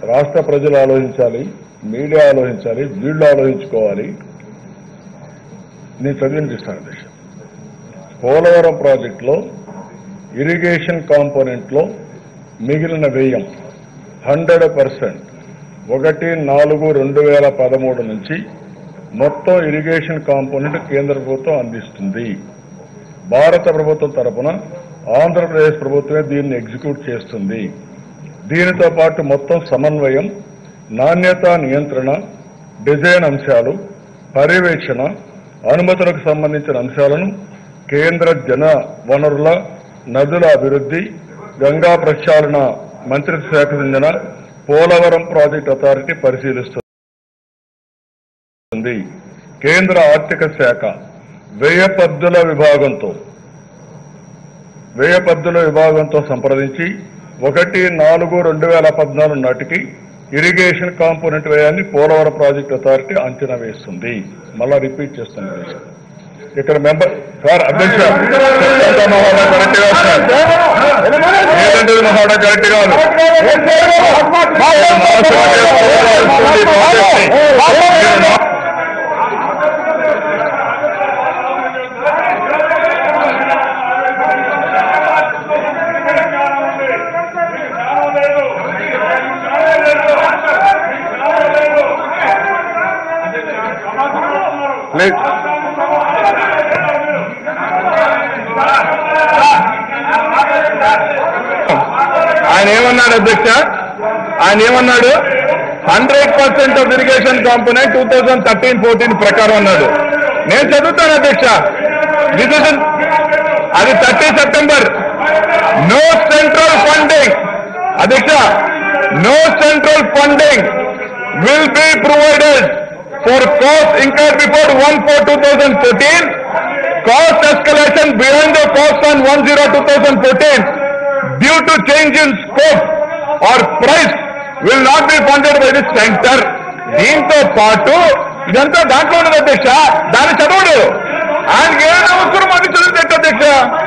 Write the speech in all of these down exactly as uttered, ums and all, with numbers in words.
రాష్ట్ర ప్రజలు ఆలోచించాలి, మీడియా ఆలోచించాలి, వీళ్ళు ఆలోచించుకోవాలి. నేను చదివినిపిస్తాను అధ్యక్ష. పోలవరం ప్రాజెక్టులో ఇరిగేషన్ కాంపోనెంట్లో మిగిలిన వ్యయం హండ్రెడ్ పర్సెంట్ ఒకటి నాలుగు రెండు వేల పదమూడు నుంచి మొత్తం ఇరిగేషన్ కాంపోనెంట్ కేంద్ర ప్రభుత్వం అందిస్తుంది. భారత ప్రభుత్వం తరఫున ఆంధ్రప్రదేశ్ ప్రభుత్వమే దీన్ని ఎగ్జిక్యూట్ చేస్తుంది. దీనితో పాటు మొత్తం సమన్వయం, నాణ్యత నియంత్రణ, డిజైన్ అంశాలు, పర్యవేక్షణ, అనుమతులకు సంబంధించిన అంశాలను కేంద్ర జన వనరుల, నదుల అభివృద్ధి, గంగా ప్రక్షాళన మంత్రిత్వ శాఖకు చెందిన పోలవరం ప్రాజెక్ట్ అథారిటీ పరిశీలిస్తుంది. కేంద్ర ఆర్థిక శాఖ వ్యయ పద్దుల విభాగంతో వ్యయ పద్దుల విభాగంతో సంప్రదించి ఒకటి నాలుగు రెండు వేల పద్నాలుగు నాటికి ఇరిగేషన్ కాంపోనెంట్ వ్యయాన్ని పోలవరం ప్రాజెక్ట్ అథారిటీ అంచనా వేస్తుంది. మళ్ళా రిపీట్ చేస్తున్నాను ఇక్కడ మెంబర్ సార్ అధ్యక్ష మహోడా కరెక్ట్ కాదు సార్, ఏదంటే మహోడా కరెక్ట్ కాదు. ఆయన ఏమన్నాడు అధ్యక్ష, ఆయన ఏమన్నాడు hundred percent of irrigation component two thousand thirteen fourteen ప్రకారం అన్నాడు. నేను చదువుతాను అధ్యక్ష, డిసిషన్ అది thirty September. No central funding అధ్యక్ష, no central funding will be provided for cost incurred before one four two thousand fourteen, cost escalation beyond the cost on one zero two thousand fourteen due to change in scope or price will not be funded by the center. దీంతో పాటు ఇదంతా దాంట్లో ఉన్నది అధ్యక్ష, దాన్ని చదవడు. ఆయనకి ఏం అవసరం అది చదివితే అధ్యక్ష.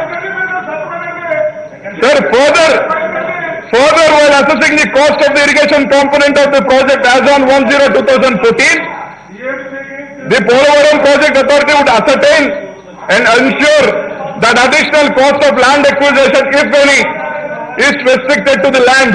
Sir further further while assessing the cost of the irrigation component of the project as on one zero two thousand fourteen, the Polavaram Project Authority would ascertain and ensure that additional cost of land acquisition, if any, is restricted to the land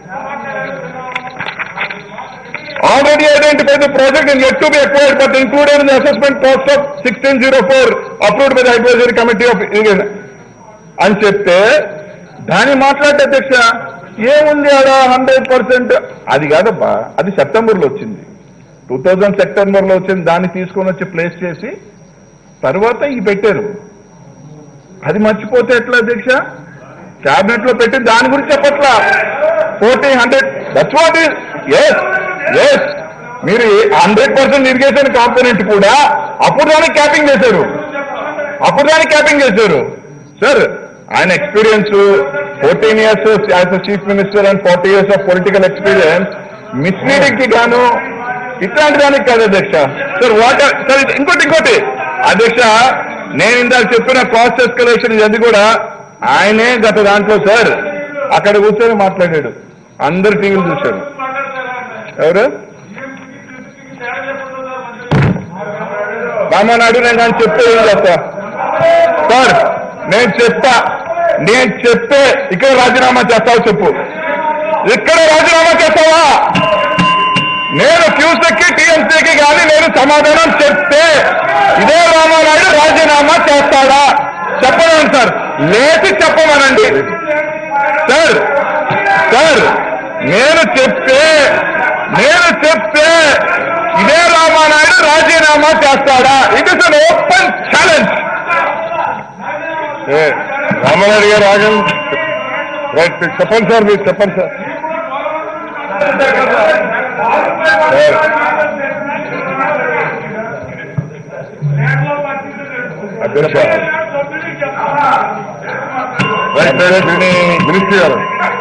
already identified the project and yet to be acquired but included in the assessment cost of sixteen oh four approved by the advisory committee of irrigation. అని చెప్తే దాన్ని మాట్లాడే అధ్యక్ష ఏముంది ఆడ hundred percent అది కాదబ్బా, అది సెప్టెంబర్లో వచ్చింది, టూ థౌజండ్ సెప్టెంబర్లో వచ్చింది. దాన్ని తీసుకొని వచ్చి ప్లేస్ చేసి తర్వాత ఇవి పెట్టారు. అది మర్చిపోతే ఎట్లా అధ్యక్ష? క్యాబినెట్ లో పెట్టి దాని గురించి చెప్పట్లా. Forty hundred that's what is S S మీరు హండ్రెడ్ పర్సెంట్ ఇరిగేషన్ కాంపోనెంట్ కూడా అప్పుడు దానికి క్యాపింగ్ చేశారు, అప్పుడు దానికి క్యాపింగ్ చేశారు. సార్ ఆయన experience fourteen years as a chief minister and forty years of political experience misleading కి గాను ఇట్లాంటి దానికి కాదు అధ్యక్ష. సార్ వాటర్ సార్ ఇంకోటి ఇంకోటి అధ్యక్ష, నేను ఇందాక చెప్పిన కాస్ట్ ఎస్కలేషన్ ఇది కూడా ఆయనే గత దాంట్లో సార్ అక్కడ కూర్చొని మాట్లాడాడు, అందరు టీవీలు చూశారు. ఎవరు రామానాయుడు నేను కానీ చెప్తే ఏం చేస్తా సార్, నేను చెప్తా నేను చెప్తే ఇక్కడ రాజీనామా చేస్తావు చెప్పు, ఇక్కడ రాజీనామా చేస్తావా? నేను ఫ్యూచర్కి టీఎంసీకి కానీ నేను సమాధానం చెప్తే ఇదే రామానాయుడు రాజీనామా చేస్తాడా చెప్పమని సార్, లేచి చెప్పమనండి సార్. సార్ నేను చెప్తే నేను చెప్తే ఇదే రామానాయుడు రాజీనామా చేస్తాడా? It is an open challenge. Ramanaidu గారు ఆగండి, రైట్ చెప్పండి సార్, మీరు చెప్పండి సార్. అధ్యక్ష మినిస్ట్రీ గారు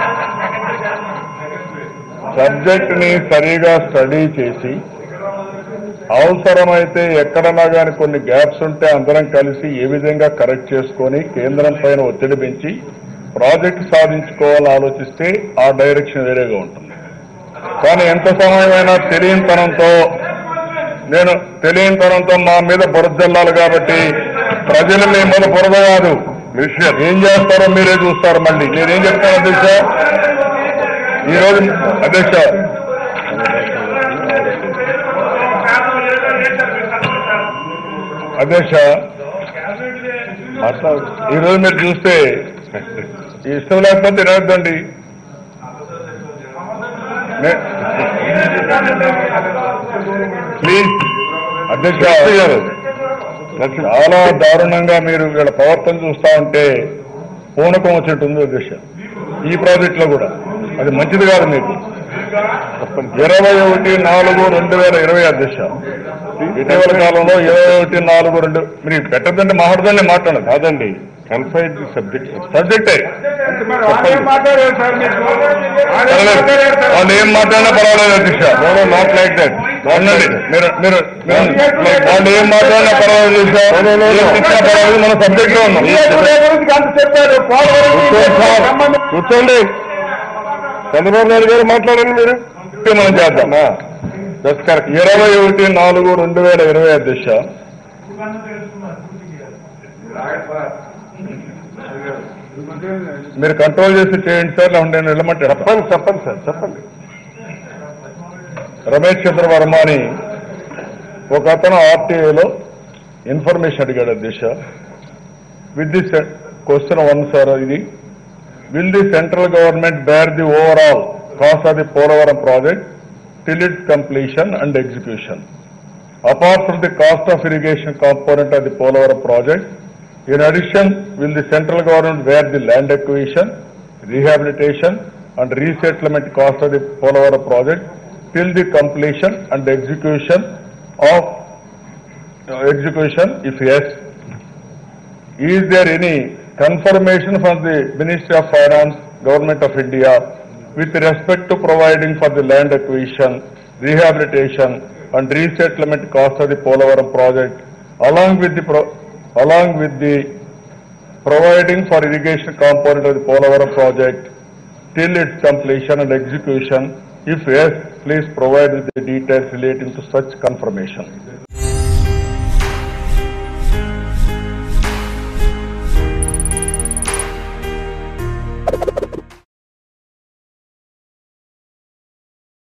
సబ్జెక్ట్ ని సరిగా స్టడీ చేసి అవసరమైతే ఎక్కడన్నా కానీ కొన్ని గ్యాప్స్ ఉంటే అందరం కలిసి ఏ విధంగా కరెక్ట్ చేసుకొని కేంద్రం పైన ఒత్తిడి పెంచి ప్రాజెక్ట్ సాధించుకోవాలని ఆలోచిస్తే ఆ డైరెక్షన్ వేరేగా ఉంటుంది. కానీ ఎంత సమయమైనా తెలియనితనంతో నేను తెలియనితనంతో మా మీద బురద జల్లాలి కాబట్టి ప్రజలు మీ మీద బురద కాదు విషయం ఏం చేస్తారో మీరే చూస్తారు. మళ్ళీ నేనేం చెప్తాను అధ్యక్ష, ఈరోజు అధ్యక్ష అధ్యక్ష ఈరోజు మీరు చూస్తే ఇష్టం లేకపోతే తినవద్దండి. ప్లీజ్ అధ్యక్ష గారు, చాలా దారుణంగా మీరు వీళ్ళ ప్రవర్తన చూస్తా ఉంటే పూనకం వచ్చినట్టుంది అధ్యక్ష. ఈ ప్రాజెక్ట్ లో కూడా అది మంచిది కాదు. మీకు ఇరవై ఒకటి నాలుగు రెండు వేల ఇరవై అధ్యక్ష, ఇటీవల కాలంలో ఇరవై ఒకటి నాలుగు రెండు మీరు పెట్టద్దంటే మాట్లాడదాన్ని మాట్లాడదు కాదండి, కన్ఫైడ్ సబ్జెక్ట్ సబ్జెక్టే వాళ్ళు ఏం మాట్లాడినా పర్వాలేదు అధ్యక్ష. Not like that. అవునండి, మీరు మీరు వాళ్ళు ఏం మాట్లాడినా పర్వాలేదు అధ్యక్ష, పర్వాలేదు. మన సబ్జెక్ట్ లో ఉన్నాం. కూర్చోండి, చంద్రబాబు నాయుడు గారు మాట్లాడండి. మీరు మనం చేద్దామా? That's correct. ఇరవై ఒకటి నాలుగు రెండు వేల ఇరవై అధ్యక్ష, మీరు కంట్రోల్ చేసి చేయండి సార్. లేకుంటే నేను వెళ్ళమంటే చెప్పండి చెప్పండి సార్ చెప్పండి. రమేష్ చంద్ర వర్మ అని ఒక అతను ఆర్టీఐలో ఇన్ఫర్మేషన్ అడిగాడు అధ్యక్ష. With the question one sir, ఇది will the central government bear the overall cost of the Polavaram project till its completion and execution. Apart from the cost of irrigation component of the Polavaram project, in addition, will the central government bear the land acquisition, rehabilitation and resettlement cost of the Polavaram project till the completion and execution of uh, execution? If yes, is there any confirmation from the Ministry of Finance, Government of India, with respect to providing for the land acquisition, rehabilitation and resettlement cost of the Polavaram project, along with the pro along with the providing for irrigation component of the Polavaram project till its completion and execution? If yes, please provide with the details relating to such confirmation.